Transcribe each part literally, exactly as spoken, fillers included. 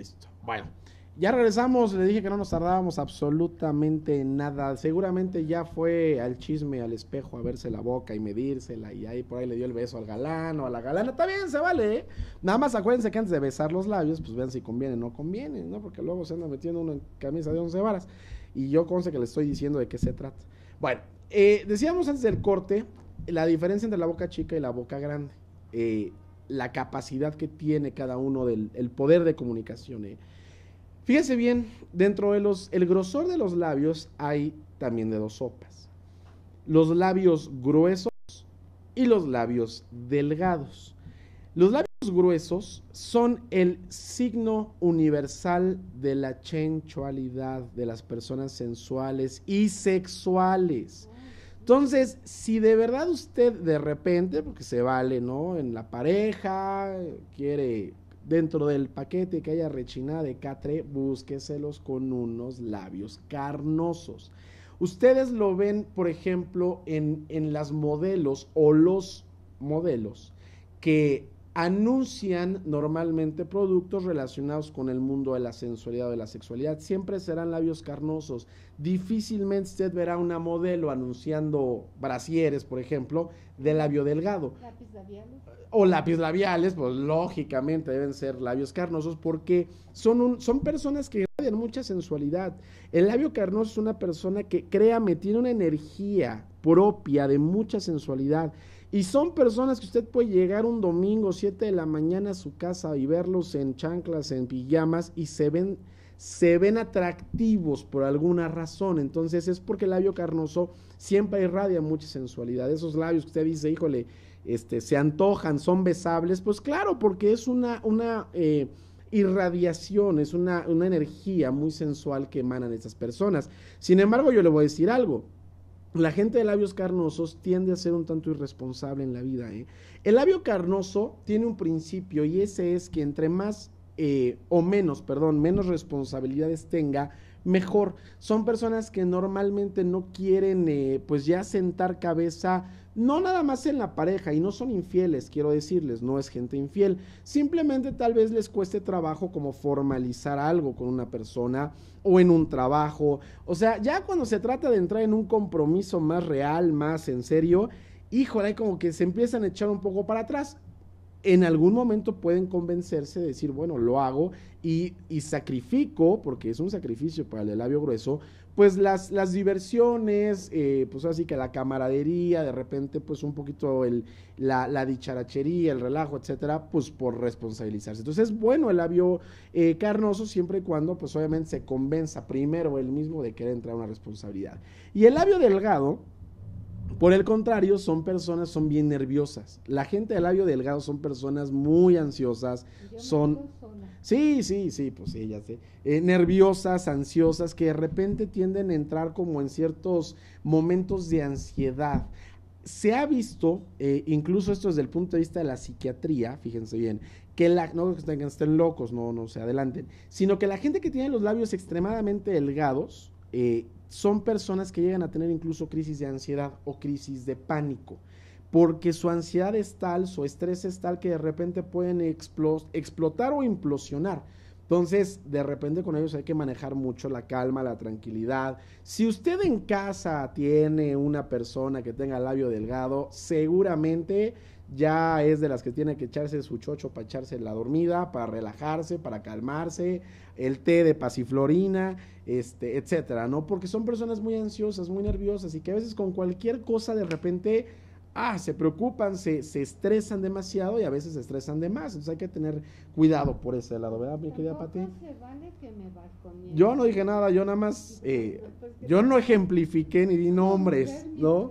Listo. Bueno, ya regresamos. Le dije que no nos tardábamos absolutamente nada. Seguramente ya fue al chisme, al espejo, a verse la boca y medírsela. Y ahí por ahí le dio el beso al galán o a la galana. Está bien, se vale, ¿eh? Nada más acuérdense que antes de besar los labios, pues vean si conviene o no conviene, ¿no? Porque luego se anda metiendo uno en camisa de once varas. Y yo conste que le estoy diciendo de qué se trata. Bueno, eh, decíamos antes del corte la diferencia entre la boca chica y la boca grande. Eh, la capacidad que tiene cada uno del el poder de comunicación. Eh. Fíjese bien, dentro de los, el grosor de los labios hay también de dos sopas. Los labios gruesos y los labios delgados. Los labios gruesos son el signo universal de la sensualidad de las personas sensuales y sexuales. Entonces, si de verdad usted de repente, porque se vale, ¿no? En la pareja, quiere dentro del paquete que haya rechinada de catre, búsqueselos con unos labios carnosos. Ustedes lo ven, por ejemplo, en, en las modelos o los modelos que anuncian normalmente productos relacionados con el mundo de la sensualidad o de la sexualidad. Siempre serán labios carnosos. Difícilmente usted verá una modelo anunciando brasieres, por ejemplo, de labio delgado. ¿Lápiz labiales? O lápiz labiales, pues lógicamente deben ser labios carnosos porque son, un, son personas que irradian mucha sensualidad. El labio carnoso es una persona que, créame, tiene una energía propia de mucha sensualidad. Y son personas que usted puede llegar un domingo, siete de la mañana a su casa y verlos en chanclas, en pijamas y se ven, se ven atractivos por alguna razón. Entonces es porque el labio carnoso siempre irradia mucha sensualidad. Esos labios que usted dice, híjole, este, se antojan, son besables, pues claro, porque es una, una eh, irradiación, es una, una energía muy sensual que emanan estas personas. Sin embargo, yo le voy a decir algo. La gente de labios carnosos tiende a ser un tanto irresponsable en la vida. ¿eh? El labio carnoso tiene un principio y ese es que entre más eh, o menos, perdón, menos responsabilidades tenga, mejor. Son personas que normalmente no quieren eh, pues ya sentar cabeza, no nada más en la pareja, y no son infieles, quiero decirles, no es gente infiel, simplemente tal vez les cueste trabajo como formalizar algo con una persona o en un trabajo. O sea, ya cuando se trata de entrar en un compromiso más real, más en serio, híjole, como que se empiezan a echar un poco para atrás. En algún momento pueden convencerse de decir, bueno, lo hago y, y sacrifico, porque es un sacrificio para el labio grueso, pues las, las diversiones, eh, pues así que la camaradería, de repente pues un poquito el, la, la dicharachería, el relajo, etcétera, pues por responsabilizarse. Entonces es bueno el labio eh, carnoso siempre y cuando pues obviamente se convenza primero él mismo de querer entrar a una responsabilidad. Y el labio delgado, por el contrario, son personas, son bien nerviosas. La gente de labio delgado son personas muy ansiosas, Yo son... Sí, sí, sí, pues sí, ya sé. Eh, nerviosas, ansiosas, que de repente tienden a entrar como en ciertos momentos de ansiedad. Se ha visto, eh, incluso esto desde el punto de vista de la psiquiatría, fíjense bien, que la, no que estén locos, no, no se adelanten, sino que la gente que tiene los labios extremadamente delgados, eh, son personas que llegan a tener incluso crisis de ansiedad o crisis de pánico, porque su ansiedad es tal, su estrés es tal que de repente pueden explos, explotar o implosionar. Entonces, de repente con ellos hay que manejar mucho la calma, la tranquilidad. Si usted en casa tiene una persona que tenga labio delgado, seguramente ya es de las que tiene que echarse su chocho para echarse la dormida, para relajarse, para calmarse, el té de pasiflorina, este, etcétera, ¿no? Porque son personas muy ansiosas, muy nerviosas y que a veces con cualquier cosa de repente, ah, se preocupan, se, se estresan demasiado y a veces se estresan de más. Entonces hay que tener cuidado por ese lado, ¿verdad, mi querida Pati? Se vale que me balconeen. Yo no dije nada, yo nada más, eh, yo no ejemplifiqué ni di nombres, ¿no?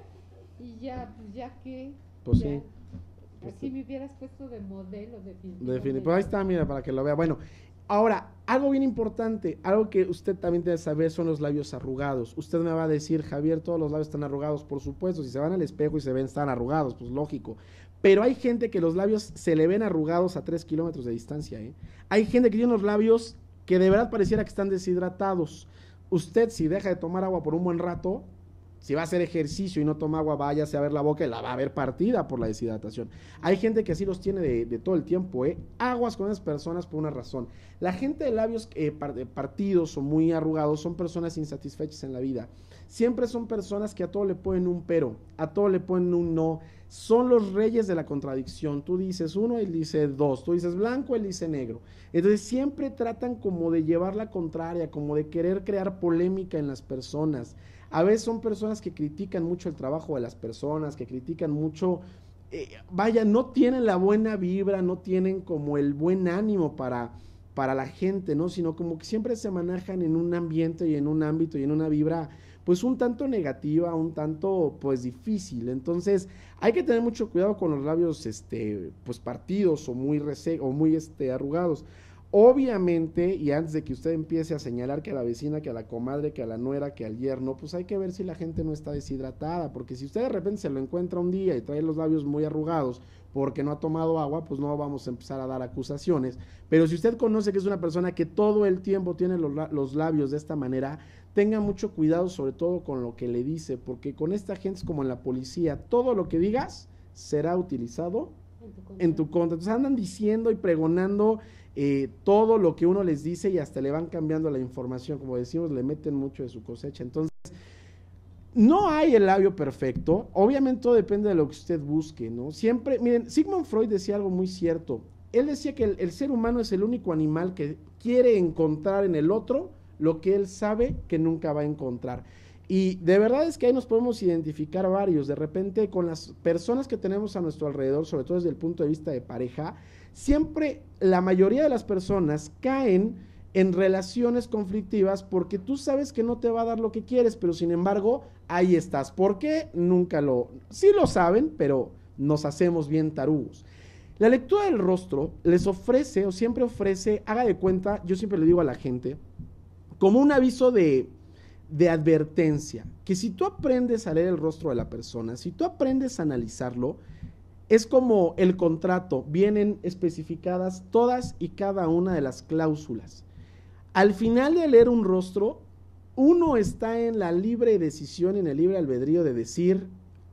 Y ya, pues ya que... Pues ya, sí. Así me hubieras puesto de modelo, definitivamente. Definitivamente. Pues ahí está, mira, para que lo vea. Bueno, ahora, algo bien importante, algo que usted también debe saber son los labios arrugados. Usted me va a decir, Javier, todos los labios están arrugados, por supuesto. Si se van al espejo y se ven, están arrugados, pues lógico. Pero hay gente que los labios se le ven arrugados a tres kilómetros de distancia, ¿eh? Hay gente que tiene los labios que de verdad pareciera que están deshidratados. Usted, si deja de tomar agua por un buen rato, Si va a hacer ejercicio y no toma agua, váyase a ver la boca y la va a ver partida por la deshidratación. Hay gente que así los tiene de, de todo el tiempo, ¿eh? Aguas con esas personas por una razón. La gente de labios eh, partidos o muy arrugados son personas insatisfechas en la vida. Siempre son personas que a todo le ponen un pero, a todo le ponen un no. Son los reyes de la contradicción. Tú dices uno, él dice dos. Tú dices blanco, él dice negro. Entonces siempre tratan como de llevar la contraria, como de querer crear polémica en las personas. A veces son personas que critican mucho el trabajo de las personas, que critican mucho, eh, vaya, no tienen la buena vibra, no tienen como el buen ánimo para, para la gente, ¿no? Sino como que siempre se manejan en un ambiente y en un ámbito y en una vibra, pues un tanto negativa, un tanto, pues difícil. Entonces, hay que tener mucho cuidado con los labios, este, pues partidos o muy rese o muy, este, arrugados. Obviamente, y antes de que usted empiece a señalar que a la vecina, que a la comadre, que a la nuera, que al yerno, pues hay que ver si la gente no está deshidratada, porque si usted de repente se lo encuentra un día y trae los labios muy arrugados porque no ha tomado agua, pues no vamos a empezar a dar acusaciones. Pero si usted conoce que es una persona que todo el tiempo tiene los, los labios de esta manera, tenga mucho cuidado sobre todo con lo que le dice, porque con esta gente es como en la policía, todo lo que digas será utilizado en tu contra. En tu contra. Entonces andan diciendo y pregonando Eh, todo lo que uno les dice y hasta le van cambiando la información, como decimos, le meten mucho de su cosecha. Entonces, no hay el labio perfecto, obviamente todo depende de lo que usted busque, ¿no? Siempre, miren, Sigmund Freud decía algo muy cierto, él decía que el, el ser humano es el único animal que quiere encontrar en el otro lo que él sabe que nunca va a encontrar. Y de verdad es que ahí nos podemos identificar varios, de repente con las personas que tenemos a nuestro alrededor, sobre todo desde el punto de vista de pareja, siempre la mayoría de las personas caen en relaciones conflictivas porque tú sabes que no te va a dar lo que quieres, pero sin embargo, ahí estás. ¿Por qué? Nunca lo, sí lo saben, pero nos hacemos bien tarugos. La lectura del rostro les ofrece, o siempre ofrece, haga de cuenta, yo siempre le digo a la gente, como un aviso de... de advertencia, que si tú aprendes a leer el rostro de la persona, si tú aprendes a analizarlo, es como el contrato, vienen especificadas todas y cada una de las cláusulas. Al final de leer un rostro, uno está en la libre decisión, en el libre albedrío de decir,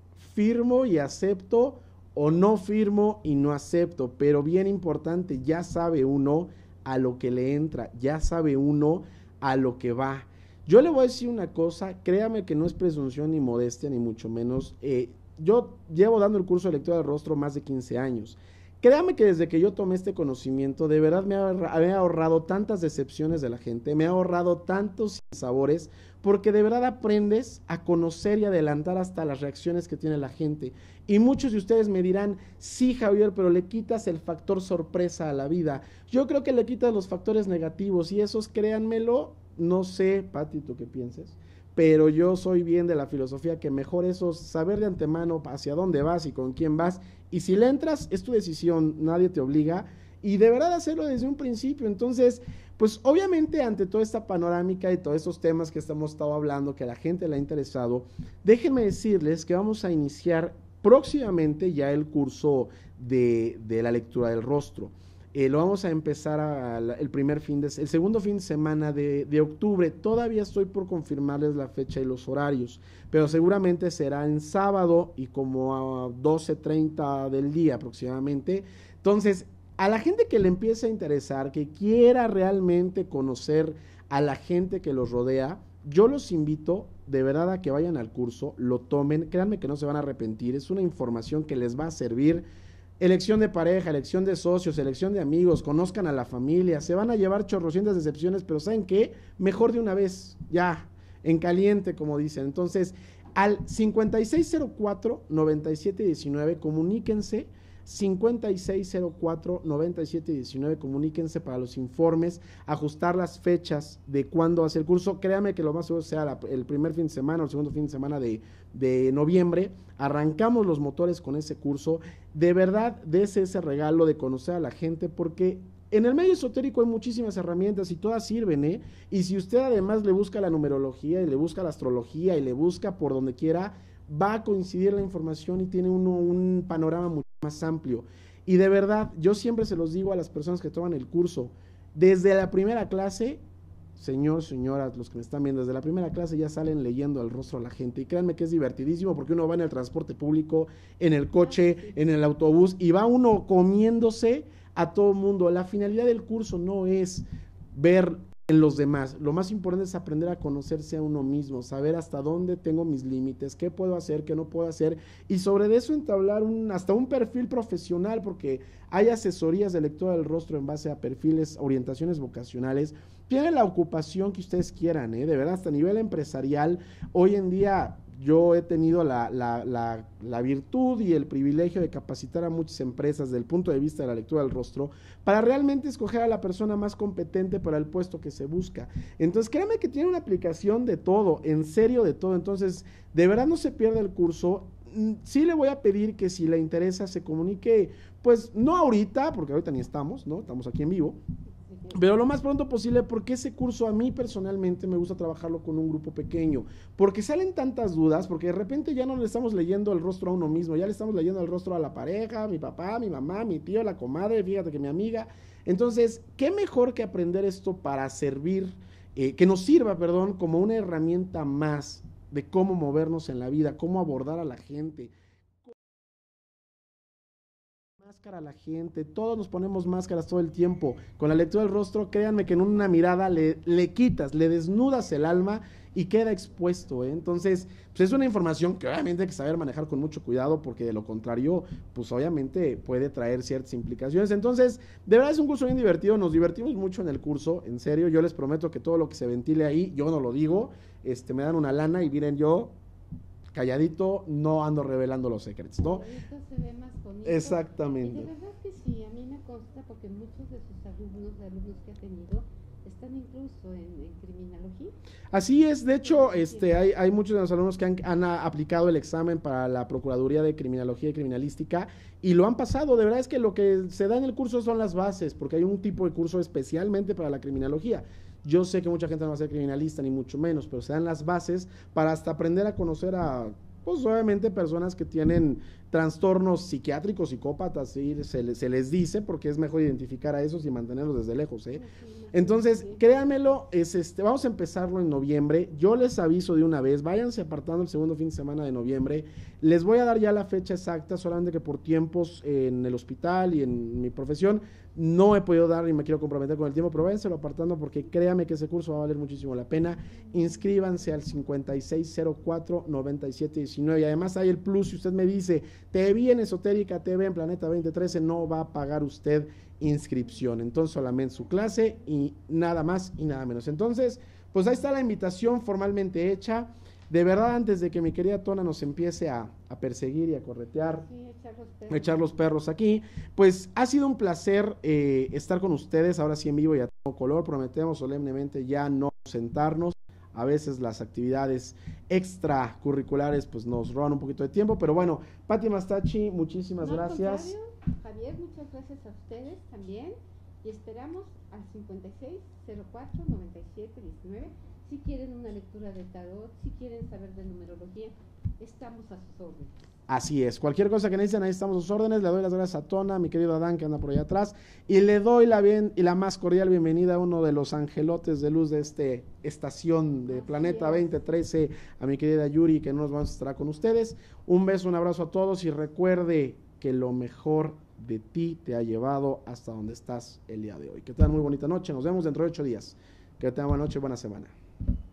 firmo y acepto, o no firmo y no acepto, pero bien importante, ya sabe uno a lo que le entra, ya sabe uno a lo que va. Yo le voy a decir una cosa, créame que no es presunción ni modestia, ni mucho menos. Eh, yo llevo dando el curso de lectura del rostro más de quince años. Créame que desde que yo tomé este conocimiento, de verdad me ha, me ha ahorrado tantas decepciones de la gente, me ha ahorrado tantos sabores, porque de verdad aprendes a conocer y adelantar hasta las reacciones que tiene la gente. Y muchos de ustedes me dirán, sí, Javier, pero le quitas el factor sorpresa a la vida. Yo creo que le quitas los factores negativos y esos, créanmelo, no sé, Pati, tú qué pienses, pero yo soy bien de la filosofía que mejor eso, saber de antemano hacia dónde vas y con quién vas, y si le entras, es tu decisión, nadie te obliga, y de verdad hacerlo desde un principio. Entonces, pues obviamente ante toda esta panorámica y todos estos temas que estamos estado hablando, que a la gente le ha interesado, déjenme decirles que vamos a iniciar próximamente ya el curso de, de la lectura del rostro. Eh, lo vamos a empezar a, a, el primer fin de, el segundo fin de semana de, de octubre. Todavía estoy por confirmarles la fecha y los horarios, pero seguramente será en sábado y como a doce treinta del día aproximadamente. Entonces, a la gente que le empiece a interesar, que quiera realmente conocer a la gente que los rodea, yo los invito de verdad a que vayan al curso, lo tomen, créanme que no se van a arrepentir, es una información que les va a servir. Elección de pareja, elección de socios, elección de amigos, conozcan a la familia, se van a llevar chorrocientas decepciones, pero ¿saben qué? Mejor de una vez, ya, en caliente, como dicen. Entonces, al cincuenta y seis cero cuatro, noventa y siete diecinueve, comuníquense, cincuenta y seis cero cuatro, noventa y siete diecinueve, comuníquense para los informes, ajustar las fechas de cuándo hace el curso. Créanme que lo más seguro sea la, el primer fin de semana o el segundo fin de semana de, de noviembre. Arrancamos los motores con ese curso. De verdad, dese ese regalo de conocer a la gente, porque en el medio esotérico hay muchísimas herramientas y todas sirven, ¿eh? Y si usted además le busca la numerología y le busca la astrología y le busca por donde quiera, va a coincidir la información y tiene uno un panorama mucho más amplio. Y de verdad, yo siempre se los digo a las personas que toman el curso, desde la primera clase señor, señoras, los que me están viendo, desde la primera clase ya salen leyendo el rostro a la gente y créanme que es divertidísimo porque uno va en el transporte público, en el coche, en el autobús y va uno comiéndose a todo mundo. La finalidad del curso no es ver en los demás, lo más importante es aprender a conocerse a uno mismo, saber hasta dónde tengo mis límites, qué puedo hacer, qué no puedo hacer y sobre eso entablar un, hasta un perfil profesional porque hay asesorías de lectura del rostro en base a perfiles, orientaciones vocacionales. Tienen la ocupación que ustedes quieran, ¿eh? De verdad, hasta a nivel empresarial, hoy en día yo he tenido la, la, la, la virtud y el privilegio de capacitar a muchas empresas desde el punto de vista de la lectura del rostro para realmente escoger a la persona más competente para el puesto que se busca. Entonces, créanme que tiene una aplicación de todo, en serio de todo. Entonces, de verdad no se pierda el curso. Sí le voy a pedir que si le interesa se comunique, pues no ahorita, porque ahorita ni estamos, ¿no? Estamos aquí en vivo. Pero lo más pronto posible porque ese curso a mí personalmente me gusta trabajarlo con un grupo pequeño, porque salen tantas dudas, porque de repente ya no le estamos leyendo el rostro a uno mismo, ya le estamos leyendo el rostro a la pareja, mi papá, mi mamá, mi tío, la comadre, fíjate que mi amiga. Entonces, ¿qué mejor que aprender esto para servir, eh, que nos sirva, perdón, como una herramienta más de cómo movernos en la vida, cómo abordar a la gente? Máscara a la gente, todos nos ponemos máscaras todo el tiempo. Con la lectura del rostro, créanme que en una mirada le, le quitas, le desnudas el alma y queda expuesto, ¿eh? Entonces, pues es una información que obviamente hay que saber manejar con mucho cuidado porque de lo contrario, pues obviamente puede traer ciertas implicaciones. Entonces, de verdad es un curso bien divertido, nos divertimos mucho en el curso, en serio, yo les prometo que todo lo que se ventile ahí, yo no lo digo, este, me dan una lana y miren yo, calladito, no ando revelando los secretos, ¿no? Esto se ve más bonito. Exactamente. Y de verdad que sí, a mí me consta porque muchos de sus alumnos, de alumnos que ha tenido, están incluso en, en criminología. Así es, de hecho, este, hay, hay muchos de los alumnos que han, han aplicado el examen para la Procuraduría de Criminología y Criminalística y lo han pasado. De verdad es que lo que se da en el curso son las bases, porque hay un tipo de curso especialmente para la criminología. Yo sé que mucha gente no va a ser criminalista, ni mucho menos, pero se dan las bases para hasta aprender a conocer a, pues obviamente, personas que tienen trastornos psiquiátricos, psicópatas, ¿sí? se, les, se les dice, porque es mejor identificar a esos y mantenerlos desde lejos, ¿eh? Entonces, créanmelo, es este, vamos a empezarlo en noviembre, yo les aviso de una vez, váyanse apartando el segundo fin de semana de noviembre, les voy a dar ya la fecha exacta, solamente que por tiempos en el hospital y en mi profesión, no he podido dar y me quiero comprometer con el tiempo, pero váyanselo apartando porque créanme que ese curso va a valer muchísimo la pena. Inscríbanse al cincuenta y seis cero cuatro noventa y siete diecinueve y además hay el plus, si usted me dice, te vi en Esotérica T V en Planeta veinte trece, no va a pagar usted inscripción, entonces solamente su clase y nada más y nada menos. Entonces, pues ahí está la invitación formalmente hecha. De verdad, antes de que mi querida Tona nos empiece a, a perseguir y a corretear, Sí, echar los perros. a echar los perros aquí, pues ha sido un placer eh, estar con ustedes, ahora sí en vivo y a todo color, prometemos solemnemente ya no sentarnos, a veces las actividades extracurriculares pues nos roban un poquito de tiempo, pero bueno, Pati Mastachi, muchísimas No, al gracias. contrario, Javier, muchas gracias a ustedes también y esperamos al cincuenta y seis cero cuatro noventa y siete diecinueve si quieren una lectura de tarot, si quieren saber de numerología, estamos a sus órdenes. Así es, cualquier cosa que necesiten, ahí estamos a sus órdenes. Le doy las gracias a Tona, mi querido Adán que anda por allá atrás, y le doy la bien y la más cordial bienvenida a uno de los angelotes de luz de esta estación de Así Planeta es. veinte trece, a mi querida Yuri, que no nos vamos a estar con ustedes. Un beso, un abrazo a todos y recuerde que lo mejor de ti te ha llevado hasta donde estás el día de hoy. Que tengan muy bonita noche, nos vemos dentro de ocho días. Que tengan buena noche y buena semana.